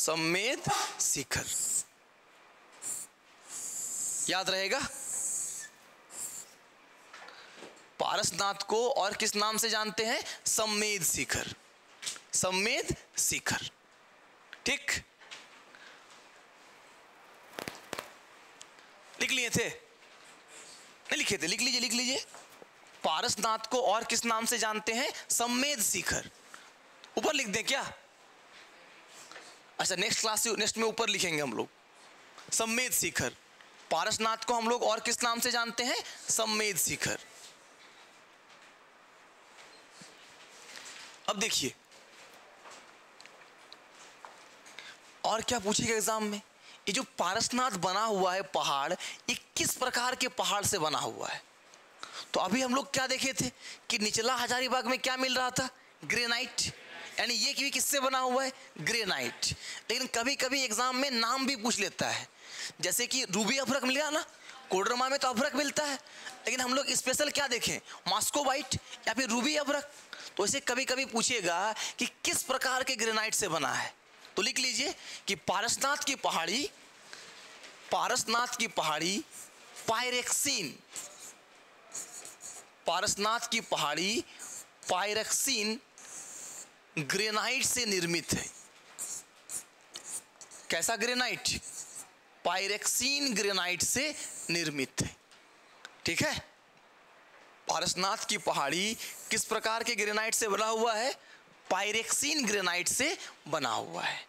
सम्मेद शिखर। याद रहेगा। पारसनाथ को और किस नाम से जानते हैं? सम्मेद शिखर, सम्मेद शिखर। ठीक, लिख लिए थे? नहीं लिखे थे? लिख लीजिए, लिख लीजिए। पारसनाथ को और किस नाम से जानते हैं? सम्मेद शिखर। ऊपर लिख दें क्या? अच्छा, नेक्स्ट में ऊपर लिखेंगे हम लोग सम्मेद शिखर। पारसनाथ को हम लोग और किस नाम से जानते हैं? सम्मेद शिखर। अब देखिए और क्या पूछेगा एग्जाम में। ये जो पारसनाथ बना हुआ है पहाड़, ये किस प्रकार के पहाड़ से बना हुआ है? तो अभी हम लोग क्या देखे थे कि निचला हजारीबाग में क्या मिल रहा था? ग्रेनाइट। यानी ये भी किससे बना हुआ है? ग्रेनाइट। लेकिन कभी कभी एग्जाम में नाम भी पूछ लेता है, जैसे कि रूबी अभ्रक मिल गया ना, कोडरमा में तो अभ्रक मिलता है, लेकिन हम लोग स्पेशल क्या देखें? मॉस्कोबाइट या फिर रूबी अभ्रक। तो इसे कभी कभी पूछेगा कि किस प्रकार के ग्रेनाइट से बना है। तो लिख लीजिए कि पारसनाथ की पहाड़ी पायरेक्सीन, पारसनाथ की पहाड़ी पायरेक्सीन ग्रेनाइट से निर्मित है। कैसा ग्रेनाइट? पायरेक्सीन ग्रेनाइट से निर्मित है। ठीक है, पारसनाथ की पहाड़ी किस प्रकार के ग्रेनाइट से बना हुआ है? पायरेक्सीन ग्रेनाइट से बना हुआ है।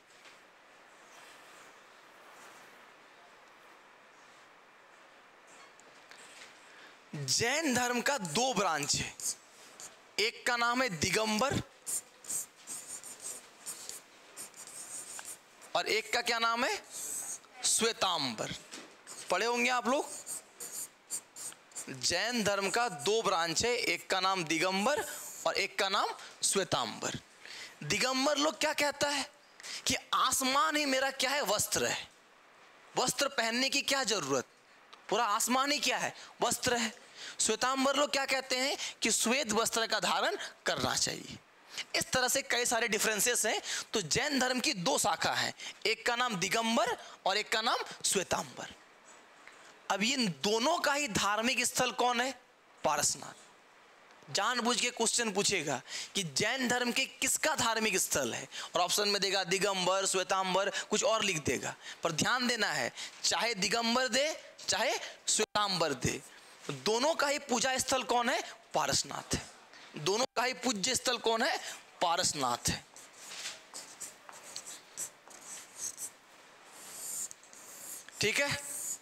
जैन धर्म का 2 ब्रांच है, एक का नाम है दिगंबर और एक का क्या नाम है? श्वेतांबर। पढ़े होंगे आप लोग। जैन धर्म का 2 ब्रांच है, एक का नाम दिगंबर और एक का नाम श्वेतांबर। दिगंबर लोग क्या कहता है कि आसमान ही मेरा क्या है? वस्त्र है। वस्त्र पहनने की क्या जरूरत, पूरा आसमान ही क्या है? वस्त्र है। श्वेतांबर लोग क्या कहते हैं कि श्वेत वस्त्र का धारण करना चाहिए। इस तरह से कई सारे डिफरेंसेस हैं। तो जैन धर्म की 2 शाखा है, एक का नाम दिगंबर और एक का नाम श्वेतांबर। अब इन दोनों का ही धार्मिक स्थल कौन है? पारसनाथ। जानबूझ के क्वेश्चन पूछेगा कि जैन धर्म के किसका धार्मिक स्थल है, और ऑप्शन में देगा दिगंबर, श्वेतांबर, कुछ और लिख देगा। पर ध्यान देना है, चाहे दिगंबर दे चाहे श्वेतांबर दे, दोनों का ही पूजा स्थल कौन है? पारसनाथ है। दोनों का ही पूज्य स्थल कौन है? पारसनाथ है। ठीक है।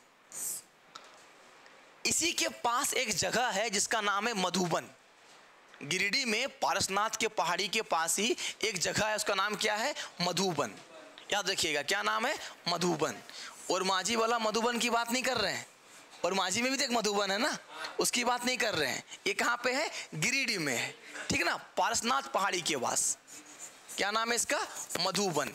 इसी के पास एक जगह है जिसका नाम है मधुबन। गिरिडीह में पारसनाथ के पहाड़ी के पास ही एक जगह है, उसका नाम क्या है? मधुबन। याद रखिएगा, क्या नाम है? मधुबन। और माझी वाला मधुबन की बात नहीं कर रहे हैं, और माझी में भी तो एक मधुबन है ना, उसकी बात नहीं कर रहे हैं। ये कहाँ पे है? गिरिडीह में है। ठीक है ना, पारसनाथ पहाड़ी के पास। क्या नाम है इसका? मधुबन।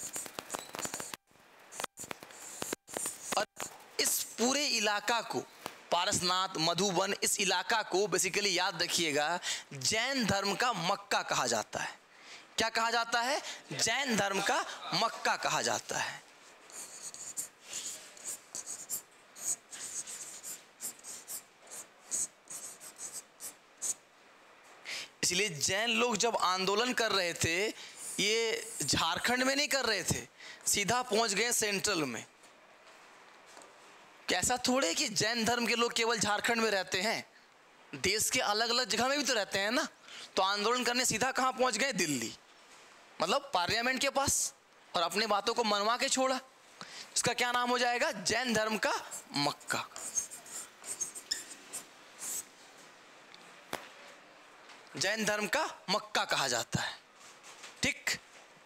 और इस पूरे इलाका को, पारसनाथ, मधुबन, इस इलाका को बेसिकली याद रखिएगा, जैन धर्म का मक्का कहा जाता है। क्या कहा जाता है? जैन धर्म का मक्का कहा जाता है। इसलिए जैन लोग जब आंदोलन कर रहे थे, ये झारखंड में नहीं कर रहे थे, सीधा पहुंच गए सेंट्रल में। कैसा थोड़े कि जैन धर्म के लोग केवल झारखंड में रहते हैं, देश के अलग अलग जगह में भी तो रहते हैं ना। तो आंदोलन करने सीधा कहाँ पहुंच गए? दिल्ली, मतलब पार्लियामेंट के पास, और अपनी बातों को मनवा के छोड़ा। इसका क्या नाम हो जाएगा? जैन धर्म का मक्का। जैन धर्म का मक्का कहा जाता है। ठीक,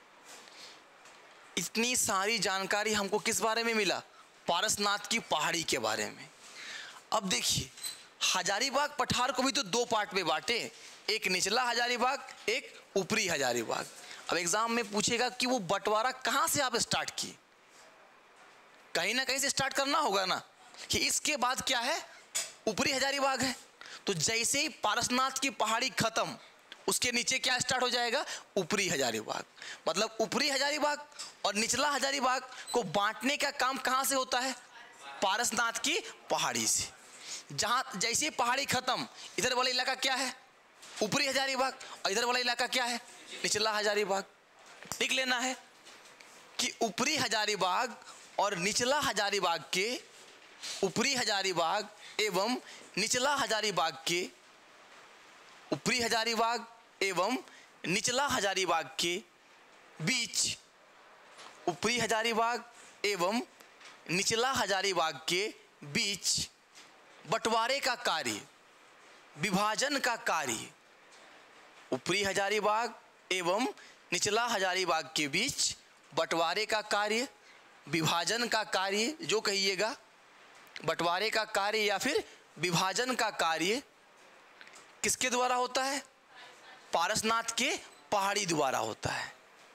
इतनी सारी जानकारी हमको किस बारे में मिला? पारसनाथ की पहाड़ी के बारे में। अब देखिए, हजारीबाग पठार को भी तो 2 पार्ट में बांटे, एक निचला हजारीबाग, एक ऊपरी हजारीबाग। अब एग्जाम में पूछेगा कि वो बंटवारा कहाँ से आप स्टार्ट किए? कहीं ना कहीं से स्टार्ट करना होगा ना, कि इसके बाद क्या है? ऊपरी हजारीबाग है। तो जैसे ही पारसनाथ की पहाड़ी खत्म, उसके नीचे क्या स्टार्ट हो जाएगा, ऊपरी हजारीबाग। मतलब ऊपरी हजारीबाग और निचला हजारीबाग को बांटने का काम कहां से होता है, पारसनाथ की पहाड़ी से। जहां जैसे पहाड़ी खत्म, इधर वाला इलाका क्या है, ऊपरी हजारीबाग, और इधर वाला इलाका क्या है, निचला हजारीबाग। लिख लेना है कि ऊपरी हजारीबाग और निचला हजारीबाग के, ऊपरी हजारीबाग एवं निचला हजारीबाग के, ऊपरी हजारीबाग एवं निचला हजारीबाग के बीच, ऊपरी हजारीबाग एवं निचला हजारीबाग के बीच बंटवारे का कार्य, विभाजन का कार्य, ऊपरी हजारीबाग एवं निचला हजारीबाग के बीच बंटवारे का कार्य, विभाजन का कार्य, जो कहिएगा, बंटवारे का कार्य या फिर विभाजन का कार्य किसके द्वारा होता है, पारसनाथ के पहाड़ी द्वारा होता है,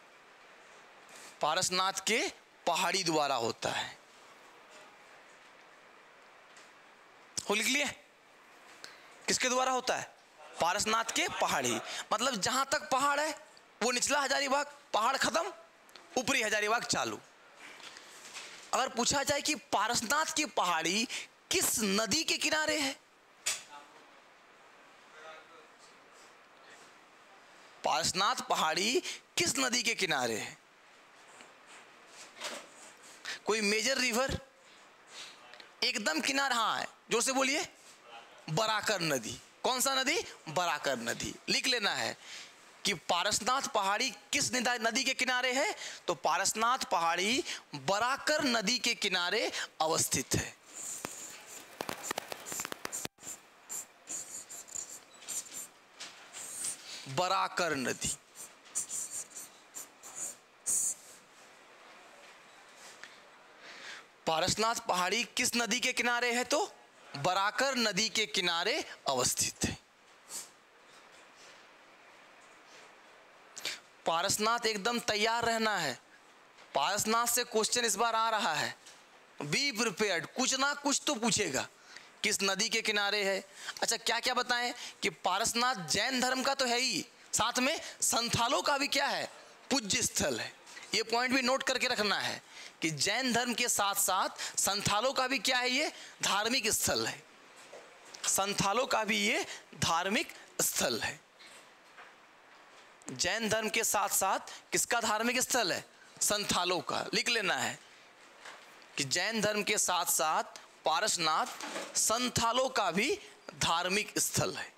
पारसनाथ के पहाड़ी द्वारा होता है। हो लिख लिए, किसके द्वारा होता है, पारसनाथ के पहाड़ी। मतलब जहां तक पहाड़ है वो निचला हजारीबाग, पहाड़ खत्म, ऊपरी हजारीबाग चालू। अगर पूछा जाए कि पारसनाथ की पहाड़ी किस नदी के किनारे है, पारसनाथ पहाड़ी किस नदी के किनारे है, कोई मेजर रिवर एकदम किनारा, हाँ है, जोर से बोलिए, बराकर नदी। कौन सा नदी, बराकर नदी। लिख लेना है कि पारसनाथ पहाड़ी किस नदी के किनारे है, तो पारसनाथ पहाड़ी बराकर नदी के किनारे अवस्थित है। बराकर नदी, पारसनाथ पहाड़ी किस नदी के किनारे है, तो बराकर नदी के किनारे अवस्थित है। पारसनाथ एकदम तैयार रहना है, पारसनाथ से क्वेश्चन इस बार आ रहा है, बी प्रिपेयर्ड, कुछ ना कुछ तो पूछेगा, किस नदी के किनारे है। अच्छा क्या क्या बताएं कि पारसनाथ जैन धर्म का तो है ही, साथ में संथालों का भी क्या है, पूज्य स्थल है। ये पॉइंट भी नोट करके रखना है कि जैन धर्म के साथ साथ संथालों का भी क्या है, ये धार्मिक स्थल है, संथालों का भी ये धार्मिक स्थल है। जैन धर्म के साथ साथ किसका धार्मिक स्थल है, संथालों का। लिख लेना है कि जैन धर्म के साथ साथ पारसनाथ संथालों का भी धार्मिक स्थल है,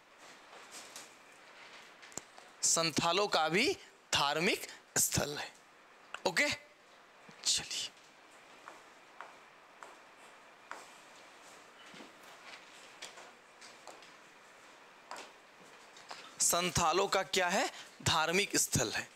संथालों का भी धार्मिक स्थल है। ओके, चलिए संथालों का क्या है, धार्मिक स्थल है।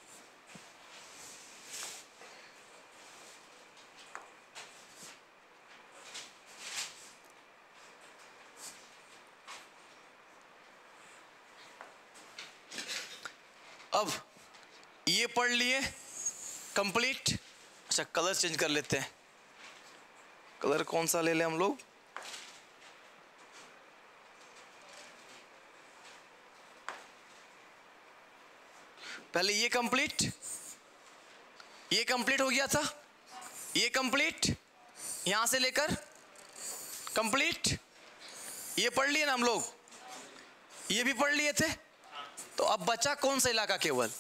अब ये पढ़ लिए कंप्लीट। अच्छा कलर चेंज कर लेते हैं, कलर कौन सा ले लें हम लोग, पहले ये कंप्लीट हो गया था, ये कंप्लीट, यहां से लेकर कंप्लीट, ये पढ़ लिए ना हम लोग, ये भी पढ़ लिए थे। तो अब बचा कौन सा इलाका, केवल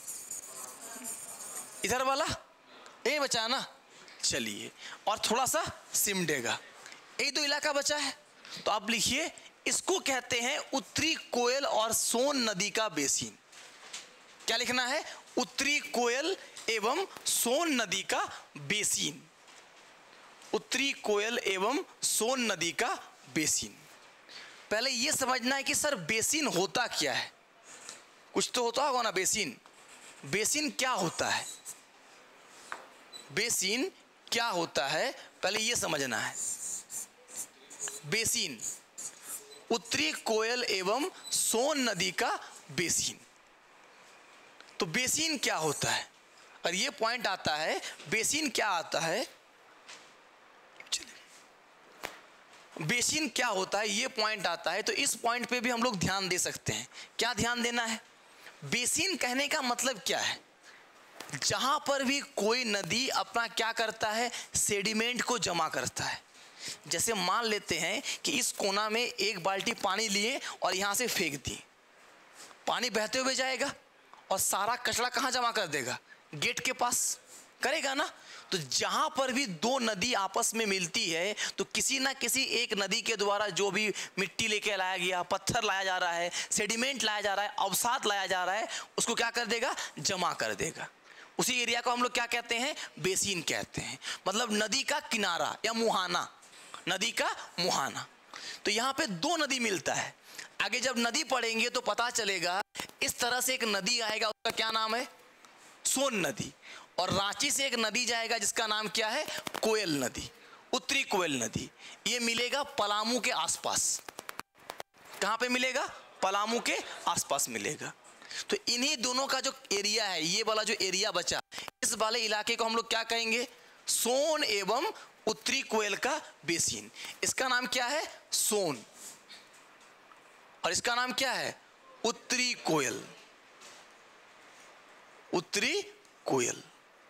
इधर वाला, यही बचा ना। चलिए और थोड़ा सा सिमडेगा, यही दो इलाका बचा है। तो आप लिखिए, इसको कहते हैं उत्तरी कोयल और सोन नदी का बेसिन। क्या लिखना है, उत्तरी कोयल एवं सोन नदी का बेसिन, उत्तरी कोयल एवं सोन नदी का बेसिन। पहले यह समझना है कि सर बेसिन होता क्या है, कुछ तो होता होगा ना बेसिन। बेसिन क्या होता है, बेसिन क्या होता है, पहले यह समझना है। बेसिन, उत्तरी कोयल एवं सोन नदी का बेसिन। तो बेसिन क्या होता है, और ये पॉइंट आता है, बेसिन क्या आता है, बेसिन क्या होता है, ये पॉइंट आता है। तो इस पॉइंट पे भी हम लोग ध्यान दे सकते हैं। क्या ध्यान देना है, बेसिन कहने का मतलब क्या है? जहां पर भी कोई नदी अपना क्या करता है, सेडिमेंट को जमा करता है। जैसे मान लेते हैं कि इस कोना में एक बाल्टी पानी लिए और यहां से फेंक दिए, पानी बहते हुए जाएगा और सारा कचरा कहां जमा कर देगा? गेट के पास करेगा ना। तो जहां पर भी दो नदी आपस में मिलती है तो किसी ना किसी एक नदी के द्वारा जो भी मिट्टी लेके लाया गया, पत्थर लाया जा रहा है, सेडिमेंट लाया जा रहा है, अवसाद लाया जा रहा है, उसको क्या कर देगा? जमा कर देगा। उसी एरिया को हम लोग क्या कहते हैं? बेसिन कहते हैं। मतलब नदी का किनारा या मुहाना, नदी का मुहाना। तो यहाँ पे दो नदी मिलता है। आगे जब नदी पढ़ेंगे तो पता चलेगा, इस तरह से एक नदी आएगा, उसका क्या नाम है? सोन नदी। और रांची से एक नदी जाएगा जिसका नाम क्या है? कोयल नदी, उत्तरी कोयल नदी। ये मिलेगा पलामू के आसपास। कहाँ पे मिलेगा? पलामू के आसपास मिलेगा। तो इन्हीं दोनों का जो एरिया है, ये वाला जो एरिया बचा, इस वाले इलाके को हम लोग क्या कहेंगे? सोन एवं उत्तरी कोयल का बेसिन। इसका नाम क्या है? सोन। और इसका नाम क्या है? उत्तरी कोयल, उत्तरी कोयल।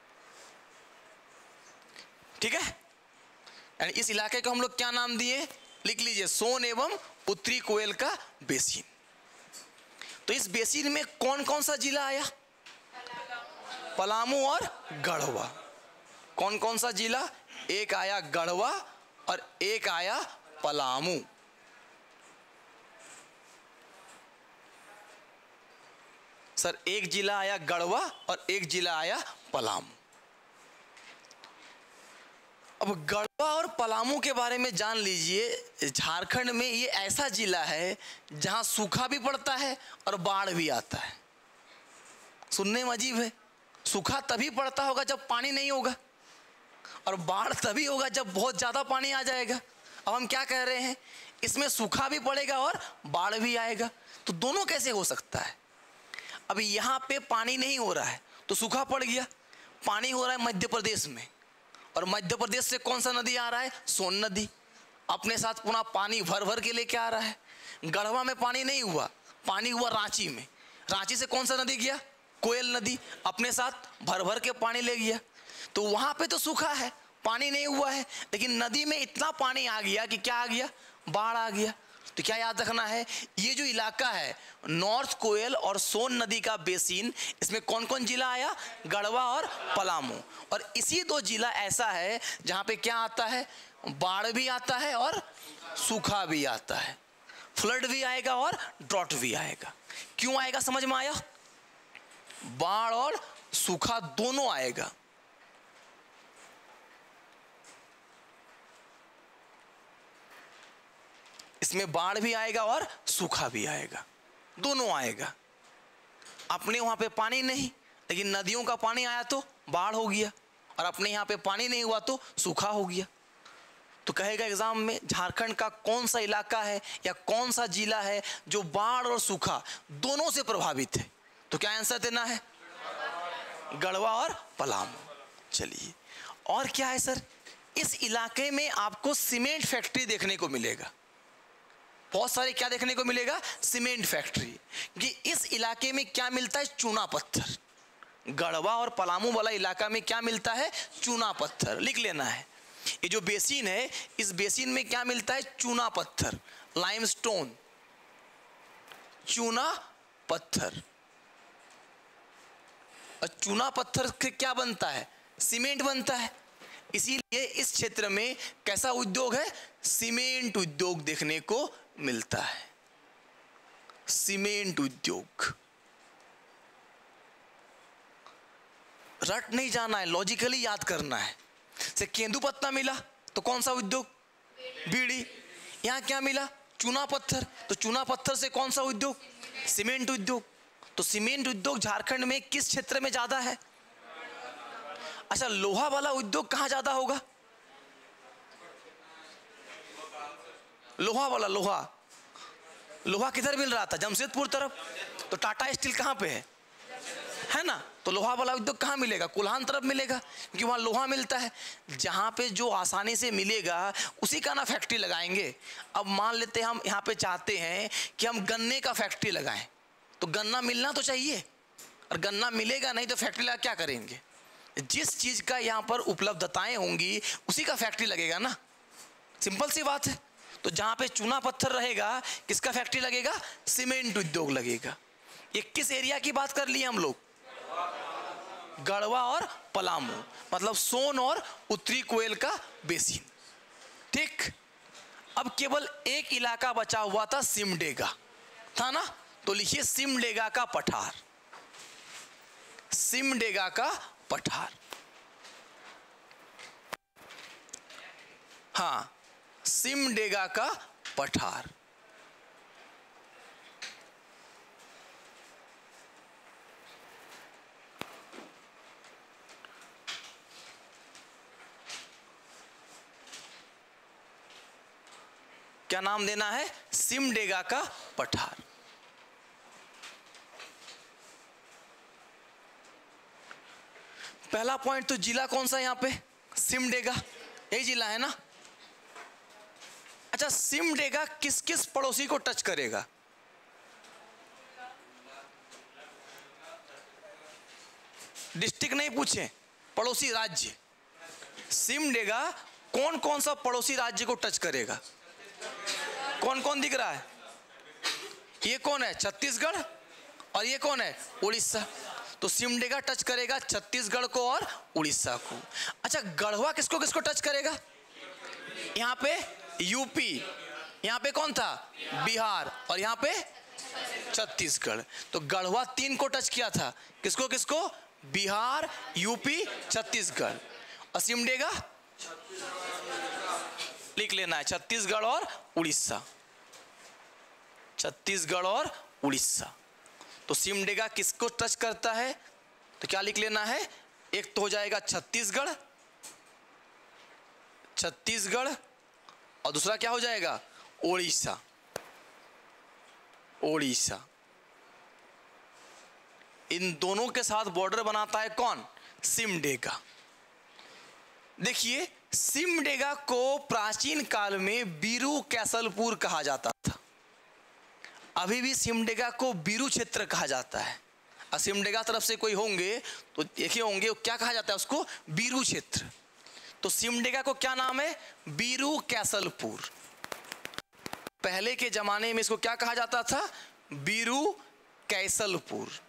ठीक है। यानी इस इलाके को हम लोग क्या नाम दिए? लिख लीजिए, सोन एवं उत्तरी कोयल का बेसिन। तो इस बेसिन में कौन कौन सा जिला आया? पलामू और गढ़वा। कौन कौन सा जिला? एक आया गढ़वा और एक आया पलामू। सर, एक जिला आया गढ़वा और एक जिला आया पलामू। अब गढ़वा और पलामू के बारे में जान लीजिए। झारखंड में ये ऐसा जिला है जहां सूखा भी पड़ता है और बाढ़ भी आता है। सुनने में अजीब है, सूखा तभी पड़ता होगा जब पानी नहीं होगा, और बाढ़ तभी होगा जब बहुत ज्यादा पानी आ जाएगा। अब हम क्या कह रहे हैं? इसमें सूखा भी पड़ेगा और बाढ़ भी आएगा। तो दोनों कैसे हो सकता है? अभी यहाँ पे पानी नहीं हो रहा है तो सूखा पड़ गया। पानी हो रहा है मध्य प्रदेश में, और मध्य प्रदेश से कौन सा नदी आ रहा है? सोन नदी। अपने साथ पुनः पानी भर भर के लेके आ रहा है। गढ़वा में पानी नहीं हुआ, पानी हुआ रांची में। रांची से कौन सा नदी गया? कोयल नदी। अपने साथ भर भर के पानी ले गया। तो वहां पे तो सूखा है, पानी नहीं हुआ है, लेकिन नदी में इतना पानी आ गया कि क्या आ गया? बाढ़ आ गया। तो क्या याद रखना है? ये जो इलाका है नॉर्थ कोयल और सोन नदी का बेसिन, इसमें कौन कौन जिला आया? गढ़वा और पलामू। और इसी दो जिला ऐसा है जहां पे क्या आता है? बाढ़ भी आता है और सूखा भी आता है। फ्लड भी आएगा और ड्रॉट भी आएगा। क्यों आएगा? समझ में आया? बाढ़ और सूखा दोनों आएगा। इसमें बाढ़ भी आएगा और सूखा भी आएगा, दोनों आएगा। अपने वहां पे पानी नहीं, लेकिन नदियों का पानी आया तो बाढ़ हो गया, और अपने यहाँ पे पानी नहीं हुआ तो सूखा हो गया। तो कहेगा एग्जाम में, झारखंड का कौन सा इलाका है या कौन सा जिला है जो बाढ़ और सूखा दोनों से प्रभावित है? तो क्या आंसर देना है? गढ़वा और पलामू। चलिए, और क्या है सर? इस इलाके में आपको सीमेंट फैक्ट्री देखने को मिलेगा। बहुत सारे क्या देखने को मिलेगा? Cement factory. कि इस इलाके में क्या मिलता है? चूना पत्थर। गढ़वा और पलामू वाला इलाका में क्या मिलता है? चूना पत्थर। लिख लेना है। ये जो बेसिन है, इस बेसिन में क्या मिलता है? चूना पत्थर, लाइमस्टोन, चूना पत्थर। और चूना पत्थर से क्या बनता है? सीमेंट बनता है। इसीलिए इस क्षेत्र में कैसा उद्योग है? सीमेंट उद्योग देखने को मिलता है। सीमेंट उद्योग। रट नहीं जाना है, लॉजिकली याद करना है। से केंदू पत्ता मिला तो कौन सा उद्योग? बीड़ी। यहां क्या मिला? चूना पत्थर। तो चूना पत्थर से कौन सा उद्योग? सीमेंट उद्योग। तो सीमेंट उद्योग झारखंड में किस क्षेत्र में ज्यादा है? अच्छा, लोहा वाला उद्योग कहां ज्यादा होगा? लोहा वाला, लोहा किधर मिल रहा था? जमशेदपुर तरफ। तो टाटा स्टील कहां पे है ना? तो लोहा वाला उद्योग कहां मिलेगा? कोल्हान तरफ मिलेगा, क्योंकि वहां लोहा मिलता है। जहां पे जो आसानी से मिलेगा उसी का ना फैक्ट्री लगाएंगे। अब मान लेते हैं हम यहाँ पे चाहते हैं कि हम गन्ने का फैक्ट्री लगाएं, तो गन्ना मिलना तो चाहिए, और गन्ना मिलेगा नहीं तो फैक्ट्री लगा क्या करेंगे? जिस चीज का यहाँ पर उपलब्धताएं होंगी उसी का फैक्ट्री लगेगा ना, सिंपल सी बात है। तो जहाँ पे चूना पत्थर रहेगा किसका फैक्ट्री लगेगा? सीमेंट उद्योग लगेगा। ये किस एरिया की बात कर लिए हम लोग? गढ़वा और पलामू, मतलब सोन और उत्तरी कोयल का बेसिन। ठीक, अब केवल एक इलाका बचा हुआ था, सिमडेगा था ना, तो लिखिए सिमडेगा का पठार, सिमडेगा का पठार। हाँ, सिमडेगा का पठार। क्या नाम देना है? सिमडेगा का पठार। पहला पॉइंट तो जिला कौन सा यहां पे? सिमडेगा, यही जिला है ना। अच्छा, सिमडेगा किस किस पड़ोसी को टच करेगा? डिस्ट्रिक्ट नहीं पूछे, पड़ोसी राज्य। सिमडेगा कौन कौन सा पड़ोसी राज्य को टच करेगा? कौन कौन दिख रहा है? ये कौन है? छत्तीसगढ़, और ये कौन है? उड़ीसा। तो सिमडेगा टच करेगा छत्तीसगढ़ को और उड़ीसा को। अच्छा, गढ़वा किसको किसको टच करेगा? यहाँ पे यूपी, यहाँ पे कौन था? बिहार, और यहाँ पे छत्तीसगढ़। तो गढ़वा 3 को टच किया था, किसको किसको? बिहार, यूपी, छत्तीसगढ़। और सिमडेगा लिख लेना है, छत्तीसगढ़ और उड़ीसा, छत्तीसगढ़ और उड़ीसा। तो सिमडेगा किसको टच करता है? तो क्या लिख लेना है? एक तो हो जाएगा छत्तीसगढ़, छत्तीसगढ़, और दूसरा क्या हो जाएगा? उड़ीसा, उड़ीसा। इन दोनों के साथ बॉर्डर बनाता है कौन? सिमडेगा। देखिए, सिमडेगा को प्राचीन काल में बीरू कैसलपुर कहा जाता था। अभी भी सिमडेगा को बीरू क्षेत्र कहा जाता है। और सिमडेगा तरफ से कोई होंगे तो देखे होंगे, क्या कहा जाता है उसको? बीरू क्षेत्र। तो सिमडेगा को क्या नाम है? बीरू कैसलपुर। पहले के जमाने में इसको क्या कहा जाता था? बीरू कैसलपुर।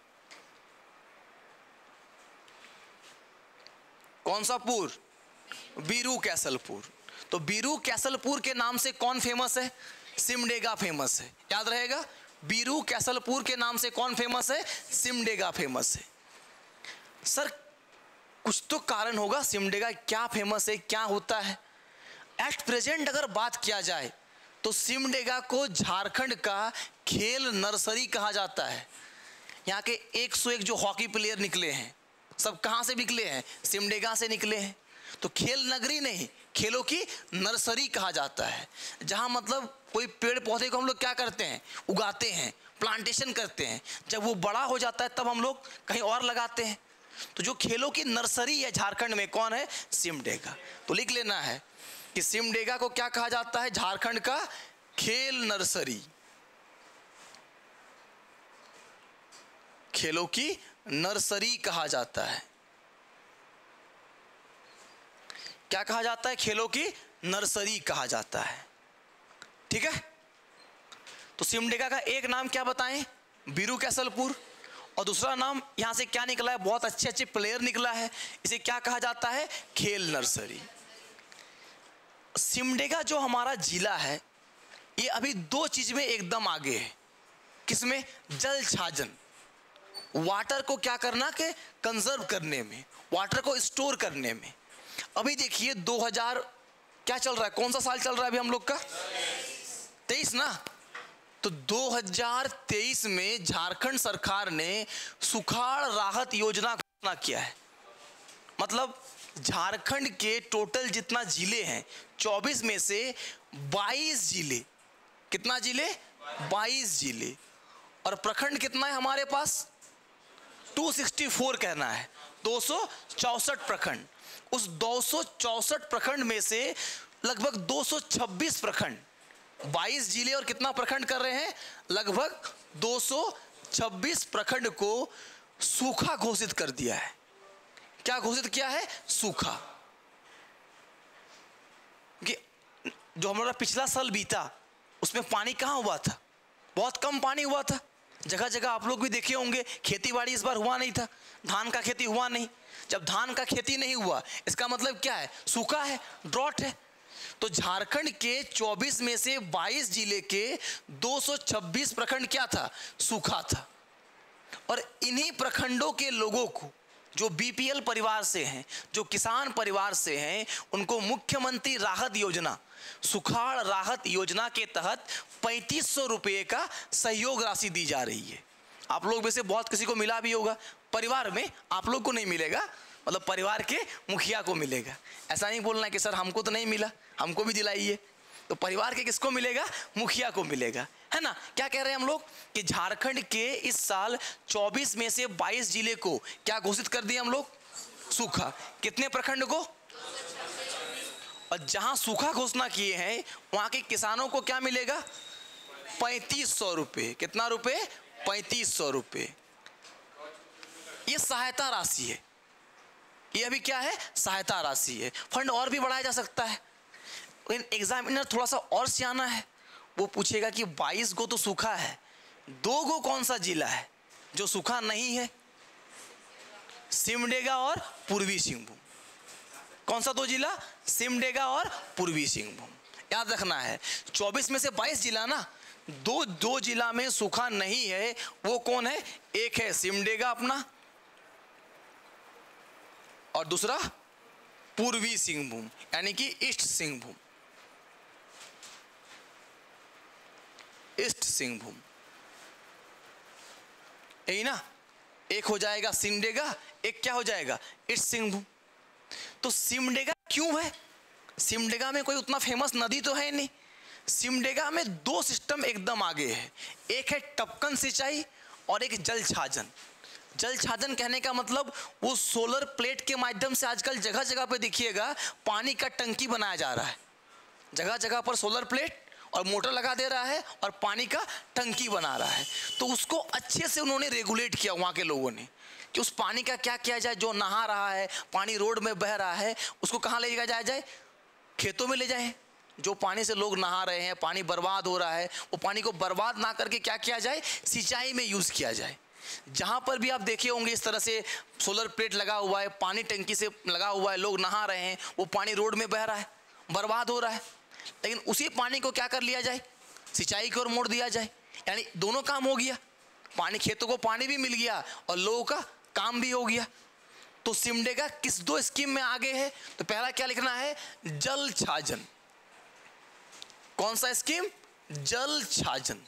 कौन सा पुर? बीरू कैसलपुर। तो बीरू कैसलपुर के नाम से कौन फेमस है? सिमडेगा फेमस है। याद रहेगा, बीरू कैसलपुर के नाम से कौन फेमस है? सिमडेगा फेमस है। सर कुछ तो कारण होगा, सिमडेगा क्या फेमस है, क्या होता है? एट प्रेजेंट अगर बात किया जाए तो सिमडेगा को झारखंड का खेल नर्सरी कहा जाता है। यहाँ के 101 जो हॉकी प्लेयर निकले हैं सब कहाँ से निकले हैं? सिमडेगा से निकले हैं। तो खेल नगरी नहीं, खेलों की नर्सरी कहा जाता है, जहाँ मतलब कोई पेड़ पौधे को हम लोग क्या करते हैं? उगाते हैं, प्लांटेशन करते हैं। जब वो बड़ा हो जाता है तब हम लोग कहीं और लगाते हैं। तो जो खेलों की नर्सरी है झारखंड में, कौन है? सिमडेगा। तो लिख लेना है कि सिमडेगा को क्या कहा जाता है? झारखंड का खेल नर्सरी, खेलों की नर्सरी कहा जाता है। क्या कहा जाता है? खेलों की नर्सरी कहा जाता है। ठीक है, तो सिमडेगा का एक नाम क्या बताएं? बीरू कैसलपुर। और दूसरा नाम यहां से क्या निकला है? बहुत अच्छे अच्छे प्लेयर निकला है, इसे क्या कहा जाता है? खेल नर्सरी। सिमडेगा जो हमारा जिला है ये अभी 2 चीज में एकदम आगे है। किसमें? जल छाजन, वाटर को क्या करना के कंजर्व करने में, वाटर को स्टोर करने में। अभी देखिए 2000 क्या चल रहा है? कौन सा साल चल रहा है अभी हम लोग का? 23 ना। तो 2023 में झारखंड सरकार ने सुखाड़ राहत योजना घोषणा किया है। मतलब झारखंड के टोटल जितना जिले हैं 24 में से 22 जिले, कितना जिले? 22 जिले। और प्रखंड कितना है हमारे पास? 264 कहना है, 264 प्रखंड। उस 264 प्रखंड में से लगभग 226 प्रखंड, 22 जिले और कितना प्रखंड कर रहे हैं? लगभग 226 प्रखंड को सूखा घोषित कर दिया है। क्या घोषित किया है? सूखा। कि जो हमारा पिछला साल बीता उसमें पानी कहाँ हुआ था? बहुत कम पानी हुआ था। जगह जगह आप लोग भी देखे होंगे, खेती बाड़ी इस बार हुआ नहीं था, धान का खेती हुआ नहीं। जब धान का खेती नहीं हुआ इसका मतलब क्या है? सूखा है, ड्रॉट है। तो झारखंड के 24 में से 22 जिले के 226 प्रखंड क्या था? सूखा था। और इन्हीं प्रखंडों के लोगों को, जो बीपीएल परिवार से हैं, जो किसान परिवार से हैं, उनको मुख्यमंत्री राहत योजना, सुखाड़ राहत योजना के तहत 3500 रुपये का सहयोग राशि दी जा रही है। आप लोग में से बहुत किसी को मिला भी होगा, परिवार में आप लोग को नहीं मिलेगा, मतलब परिवार के मुखिया को मिलेगा। ऐसा नहीं बोलना कि सर हमको तो नहीं मिला, हमको भी दिलाइए। तो परिवार के किसको मिलेगा? मुखिया को मिलेगा, है ना। क्या कह रहे हैं हम लोग कि झारखंड के इस साल 24 में से 22 जिले को क्या घोषित कर दिया हम लोग? सूखा। कितने प्रखंड को? और जहां सूखा घोषणा किए हैं वहां के किसानों को क्या मिलेगा? 3500 रुपये। कितना रुपये? 3500 रुपये। ये सहायता राशि है। ये अभी क्या है? सहायता राशि है। फंड और भी बढ़ाया जा सकता है। लेकिन एग्जामिनर थोड़ा सा और सियाना है, वो पूछेगा कि 22 गो तो सूखा है, 2 गो कौन सा जिला है जो सूखा नहीं है? सिमडेगा और पूर्वी सिंहभूम। कौन सा 2 जिला? सिमडेगा और पूर्वी सिंहभूम। याद रखना है 24 में से 22 जिला ना, दो जिला में सूखा नहीं है। वो कौन है? एक है सिमडेगा अपना, और दूसरा पूर्वी सिंहभूम यानी कि ईस्ट सिंहभूम। ईस्ट सिंहभूम यही ना। एक हो जाएगा सिमडेगा, एक क्या हो जाएगा? ईस्ट सिंहभूम। तो सिमडेगा क्यों है? सिमडेगा में कोई उतना फेमस नदी तो है नहीं। सिमडेगा में 2 सिस्टम एकदम आगे है। एक है टपकन सिंचाई और एक जल छाजन। जल छाजन कहने का मतलब वो सोलर प्लेट के माध्यम से आजकल जगह जगह पे देखिएगा पानी का टंकी बनाया जा रहा है। जगह जगह पर सोलर प्लेट और मोटर लगा दे रहा है और पानी का टंकी बना रहा है। तो उसको अच्छे से उन्होंने रेगुलेट किया वहाँ के लोगों ने कि उस पानी का क्या किया जाए। जो नहा रहा है, पानी रोड में बह रहा है, उसको कहाँ ले जाया जाए? खेतों में ले जाए। जो पानी से लोग नहा रहे हैं, पानी बर्बाद हो रहा है, वो पानी को बर्बाद ना करके क्या किया जाए? सिंचाई में यूज़ किया जाए। जहाँ पर भी आप देखे होंगे इस तरह से सोलर प्लेट लगा हुआ है, पानी टंकी से लगा हुआ है, लोग नहा रहे हैं, वो पानी रोड में बह रहा है, बर्बाद हो रहा है। लेकिन उसी पानी को क्या कर लिया जाए? सिंचाई की ओर मोड़ दिया जाए। यानी दोनों काम हो गया, पानी, खेतों को पानी भी मिल गया और लोगों का काम भी हो गया। तो सिमडेगा किस 2 स्कीम में आगे है? तो पहला क्या लिखना है? जल छाजन। कौन सा स्कीम? जल छाजन।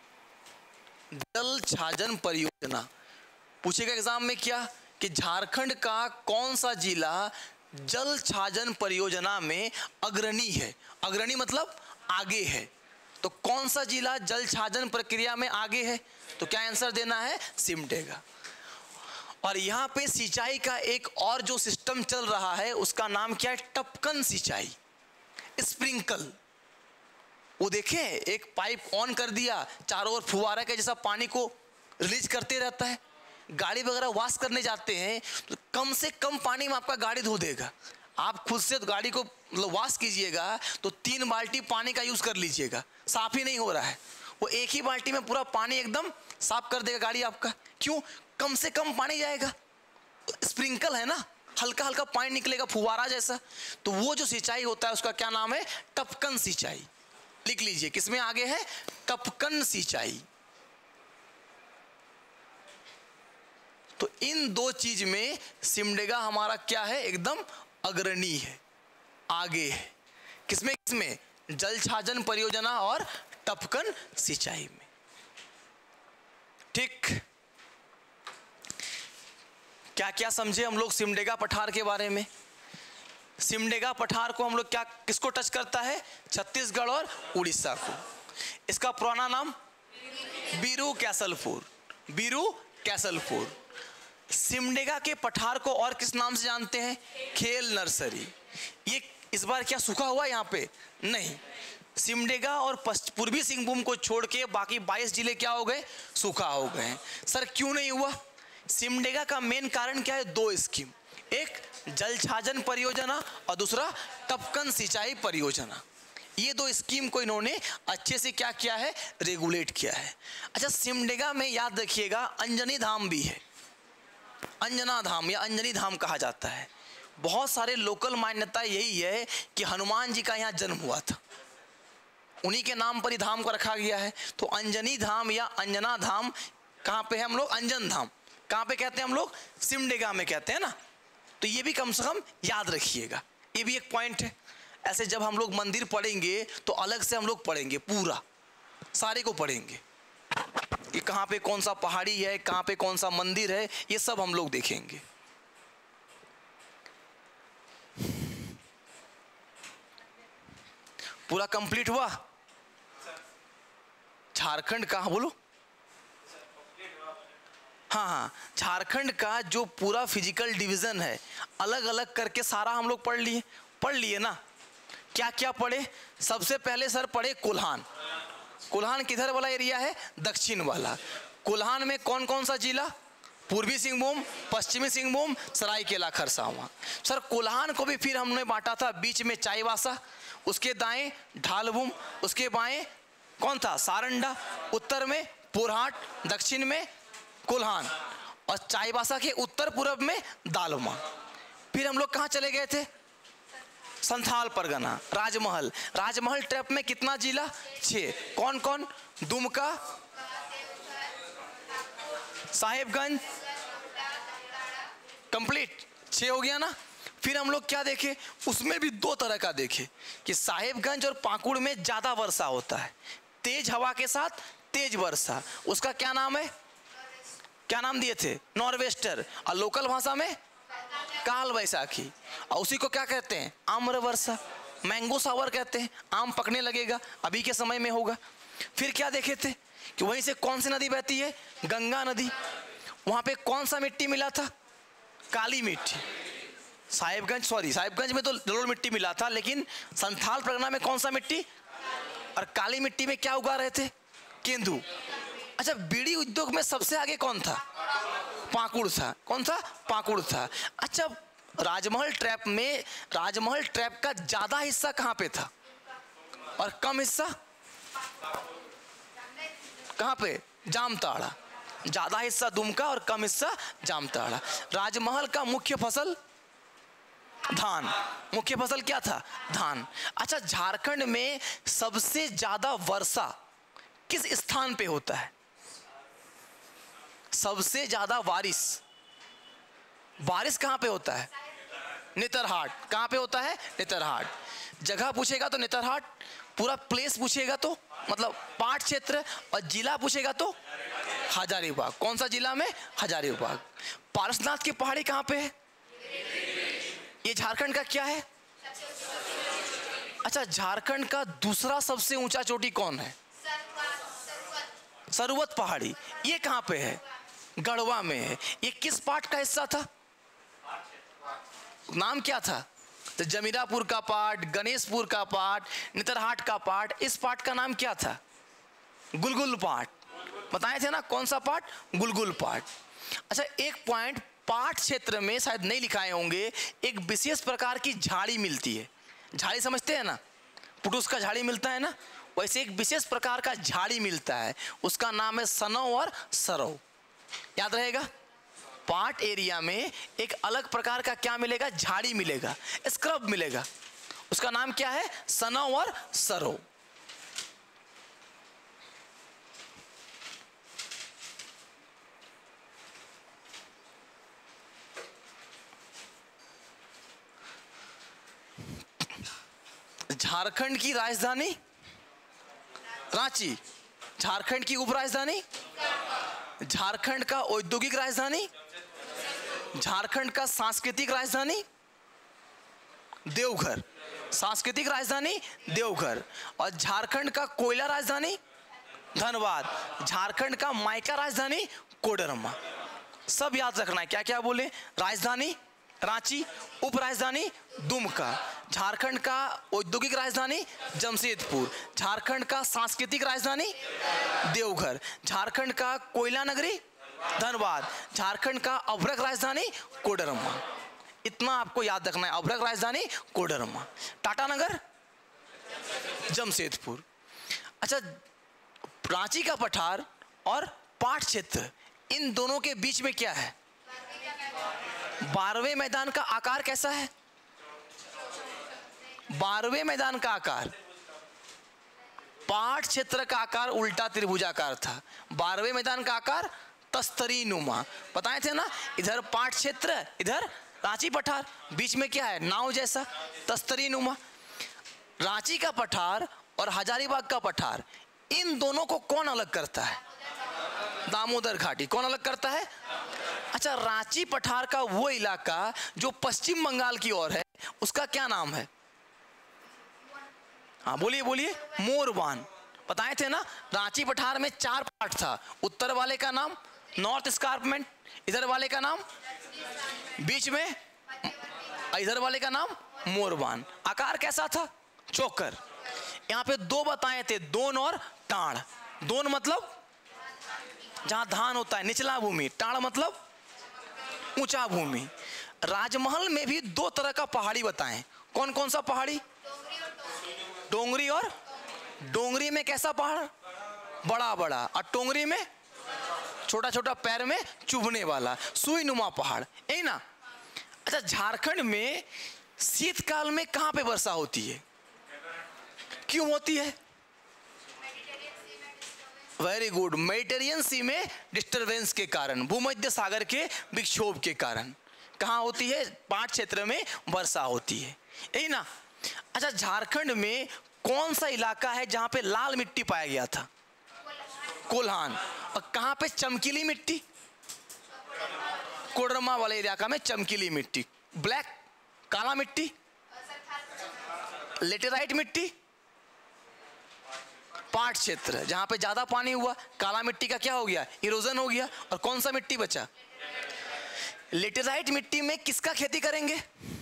जल छाजन परियोजना। पूछेगा एग्जाम में क्या कि झारखंड का कौन सा जिला जल छाजन परियोजना में अग्रणी है? अग्रणी मतलब आगे है। तो कौन सा जिला जल छाजन प्रक्रिया में आगे है? तो क्या आंसर देना है? सिमडेगा। और यहाँ पे सिंचाई का एक और जो सिस्टम चल रहा है उसका नाम क्या है? टपकन सिंचाई, स्प्रिंकल। वो देखें, एक पाइप ऑन कर दिया, चारों ओर फुवारा के जैसा पानी को रिलीज करते रहता है। गाड़ी वगैरह वॉश करने जाते हैं तो कम से कम पानी में आपका गाड़ी धो देगा। आप खुद से तो गाड़ी को मतलब वॉश कीजिएगा तो 3 बाल्टी पानी का यूज़ कर लीजिएगा, साफ ही नहीं हो रहा है। वो एक ही बाल्टी में पूरा पानी एकदम साफ कर देगा गाड़ी आपका। क्यों? कम से कम पानी जाएगा। स्प्रिंकल है ना, हल्का हल्का पानी निकलेगा फुवारा जैसा। तो वो जो सिंचाई होता है उसका क्या नाम है? टपकन सिंचाई। लिख लीजिए, किसमें आगे है? टपकन सिंचाई। तो इन 2 चीज में सिमडेगा हमारा क्या है? एकदम अग्रणी है, आगे है। किसमें? किसमें? जल छाजन परियोजना और टपकन सिंचाई में। ठीक, क्या क्या समझे हम लोग सिमडेगा पठार के बारे में? सिमडेगा पठार को हम लोग क्या, किसको टच करता है? छत्तीसगढ़ और उड़ीसा को। इसका पुराना नाम बीरू कैसलपुर। बीरू कैसलपुर। सिमडेगा के पठार को और किस नाम से जानते हैं? खेल नर्सरी। ये इस बार क्या सूखा हुआ यहाँ पे? नहीं। सिमडेगा और पूर्वी सिंहभूम को छोड़ के बाकी 22 जिले क्या हो गए, सूखा हो गए। सर क्यों नहीं हुआ? सिमडेगा का मेन कारण क्या है? 2 स्कीम, एक जल छाजन परियोजना और दूसरा टपकन सिंचाई परियोजना। ये 2 स्कीम को इन्होंने अच्छे से क्या किया है, रेगुलेट किया है। अच्छा, सिमडेगा में याद रखिएगा अंजनी धाम भी है, अंजना धाम या अंजनी धाम कहा जाता है। बहुत सारे लोकल मान्यता यही है कि हनुमान जी का यहाँ जन्म हुआ था, उन्हीं के नाम पर ही धाम को रखा गया है। तो अंजनी धाम या अंजना धाम कहाँ पे है हम लोग? अंजन धाम कहाँ पे कहते हैं हम लोग? सिमडेगा में कहते हैं ना। तो ये भी कम से कम याद रखिएगा, ये भी एक पॉइंट है। ऐसे जब हम लोग मंदिर पढ़ेंगे तो अलग से हम लोग पढ़ेंगे, पूरा सारे को पढ़ेंगे कि कहाँ पे कौन सा पहाड़ी है, कहाँ पे कौन सा मंदिर है, ये सब हम लोग देखेंगे। पूरा कंप्लीट हुआ? झारखंड का, बोलो। हाँ, झारखंड का जो पूरा फिजिकल डिवीजन है अलग अलग करके सारा हम लोग पढ़ लिए ना। क्या क्या पढ़े? सबसे पहले सर पढ़े कोल्हान। कोल्हान किधर वाला एरिया है? दक्षिण वाला। कोल्हान में कौन कौन सा जिला? पूर्वी सिंहभूम, पश्चिमी सिंहभूम, सरायकेला खरसावां। सर कोल्हान को भी फिर हमने बांटा था, बीच में चाईबासा, उसके दाएं ढालभूम, उसके बाएं कौन था? सारंडा, उत्तर में पुरहाट, दक्षिण में कोल्हान और चाईबासा के उत्तर पूर्व में दालमा। फिर हम लोग कहाँ चले गए थे? संथाल परगना, राजमहल। राजमहल ट्रैप में कितना जिला? 6। कौन कौन? दुमका, साहेबगंज, कंप्लीट 6 हो गया ना। फिर हम लोग क्या देखे? उसमें भी 2 तरह का देखे कि साहेबगंज और पाकुड़ में ज्यादा वर्षा होता है, तेज हवा के साथ तेज वर्षा, उसका क्या नाम है? क्या नाम दिए थे? नॉर्वेस्टर। और लोकल भाषा में काल वैसाखी। और उसी को क्या कहते हैं? आम्र वर्षा, मैंगो सावर कहते हैं। आम पकने लगेगा, अभी के समय में होगा। फिर क्या देखे थे कि वहीं से कौन सी नदी बहती है? गंगा नदी। वहां पे कौन सा मिट्टी मिला था? काली मिट्टी। साहिबगंज में तो जलोढ़ मिट्टी मिला था, लेकिन संथाल परगना में कौन सा मिट्टी? और काली मिट्टी में क्या उगा रहे थे? केंदू। अच्छा, बीड़ी उद्योग में सबसे आगे कौन था? पाकुड़ था। कौन था? पाकुड़ था। अच्छा, राजमहल ट्रैप का ज्यादा हिस्सा कहाँ पे था और कम हिस्सा कहाँ पे? जामताड़ा। ज्यादा हिस्सा दुमका और कम हिस्सा जामताड़ा। राजमहल का मुख्य फसल धान। मुख्य फसल क्या था? धान। अच्छा, झारखंड में सबसे ज्यादा वर्षा किस स्थान पे होता है? सबसे ज्यादा बारिश कहां पे होता है? नेतरहाट। कहां पे होता है? नेतरहाट। जगह पूछेगा तो नेतरहाट, पूरा प्लेस पूछेगा तो मतलब पाट क्षेत्र, और जिला पूछेगा तो हजारीबाग। कौन सा जिला में? हजारीबाग। पारसनाथ की पहाड़ी कहां पे है? ये झारखंड का क्या है? अच्छा, झारखंड का दूसरा सबसे ऊंचा चोटी कौन है? सरुवत पहाड़ी। ये कहां पे है? गढ़वा में है। ये किस पाट का हिस्सा था? नाम क्या था? तो जमीरापुर का पाट, गणेशपुर का पाट, नेतरहाट का पाट। इस पाट का नाम क्या था? गुलगुल पाट। बताए थे ना कौन सा पाट? गुलगुल पाट। अच्छा, एक पॉइंट पाट क्षेत्र में शायद नहीं लिखाए होंगे, एक विशेष प्रकार की झाड़ी मिलती है। झाड़ी समझते हैं ना? पुटुस का झाड़ी मिलता है ना, वैसे एक विशेष प्रकार का झाड़ी मिलता है, उसका नाम है सनव और सरव। याद रहेगा? पाट एरिया में एक अलग प्रकार का क्या मिलेगा? झाड़ी मिलेगा, स्क्रब मिलेगा। उसका नाम क्या है? सनव और सरव। झारखंड की राजधानी रांची। झारखंड की उपराजधानी? झारखंड का औद्योगिक राजधानी? झारखंड का सांस्कृतिक राजधानी? देवघर। सांस्कृतिक राजधानी देवघर। और झारखंड का कोयला राजधानी? धनबाद। झारखंड का मायका राजधानी? कोडरमा। सब याद रखना है। क्या क्या बोले? राजधानी रांची, उप राजधानी दुमका, झारखंड का औद्योगिक राजधानी जमशेदपुर, झारखंड का सांस्कृतिक राजधानी देवघर, झारखंड का कोयला नगरी धनबाद, झारखंड का अभ्रक राजधानी कोडरमा। इतना आपको याद रखना है, अभ्रक राजधानी कोडरमा। टाटानगर जमशेदपुर। अच्छा, रांची का पठार और पाट क्षेत्र, इन दोनों के बीच में क्या है? 12वें मैदान का आकार कैसा है? 12वें मैदान का आकार, पाट क्षेत्र का आकार उल्टा त्रिभुजाकार था, 12वें मैदान का आकार तस्तरी नुमा। बताए थे ना, इधर पाट क्षेत्र, इधर रांची पठार, बीच में क्या है? नाव जैसा, तस्तरी नुमा। रांची का पठार और हजारीबाग का पठार, इन दोनों को कौन अलग करता है? दामोदर घाटी। कौन अलग करता है? अच्छा, रांची पठार का वो इलाका जो पश्चिम बंगाल की ओर है, उसका क्या नाम है? हाँ बोलिए बोलिए। मोरवान। बताए थे ना, रांची पठार में 4 पार्ट था। उत्तर वाले का नाम नॉर्थ एस्कार्पमेंट, इधर वाले का नाम, बीच में इधर वाले का नाम मोरवान। आकार कैसा था? चौकर। यहाँ पे 2 बताए थे, दोन और टाण। दोन मतलब जहां धान होता है, निचला भूमि। टाण मतलब ऊंचा भूमि। राजमहल में भी 2 तरह का पहाड़ी बताएं। कौन कौन सा पहाड़ी? डोंगरी और डोंगरी में कैसा पहाड़? बड़ा बड़ा। और टोंगरी में छोटा छोटा, पैर में चुभने वाला, सुई नुमा पहाड़, यही ना। अच्छा, झारखंड में शीतकाल में कहां पे वर्षा होती है? क्यों होती है? वेरी गुड, मेडिटेरियन सी में डिस्टरबेंस के कारण, भूमध्य सागर के विक्षोभ के कारण। कहाँ होती है? पाट क्षेत्र में वर्षा होती है, यही ना। अच्छा, झारखंड में कौन सा इलाका है जहां पे लाल मिट्टी पाया गया था? कोल्हान। और कहां पे चमकीली मिट्टी? कोडरमा वाले इलाका में चमकीली मिट्टी। ब्लैक, काला मिट्टी, लेटेराइट मिट्टी, पाट क्षेत्र जहां पे ज्यादा पानी हुआ, काला मिट्टी का क्या हो गया? इरोजन हो गया। और कौन सा मिट्टी बचा? लेटेराइट मिट्टी में किसका खेती करेंगे?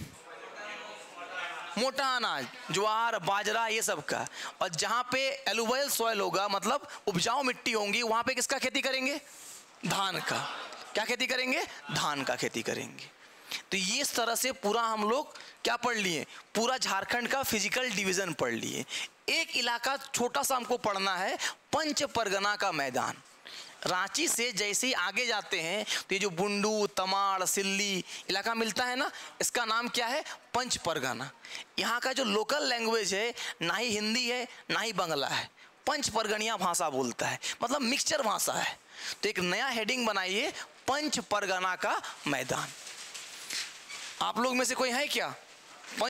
मोटा अनाज, ज्वार, बाजरा, ये सब का। और जहां पे एलुवियल सॉइल होगा, मतलब उपजाऊ मिट्टी होंगी, वहां पे किसका खेती करेंगे? धान का। क्या खेती करेंगे? धान का खेती करेंगे। तो ये इस तरह से पूरा हम लोग क्या पढ़ लिए? पूरा झारखंड का फिजिकल डिवीजन पढ़ लिए। एक इलाका छोटा सा हमको पढ़ना है, पंच परगना का मैदान। रांची से जैसे ही आगे जाते हैं तो ये जो बुंडू, तमाड़, सिल्ली इलाका मिलता है ना, इसका नाम क्या है? पंच परगना। यहाँ का जो लोकल लैंग्वेज है, ना ही हिंदी है ना ही बंगला है, पंच परगनिया भाषा बोलता है, मतलब मिक्सचर भाषा है। तो एक नया हेडिंग बनाइए, पंच परगना का मैदान। आप लोग में से कोई है क्या?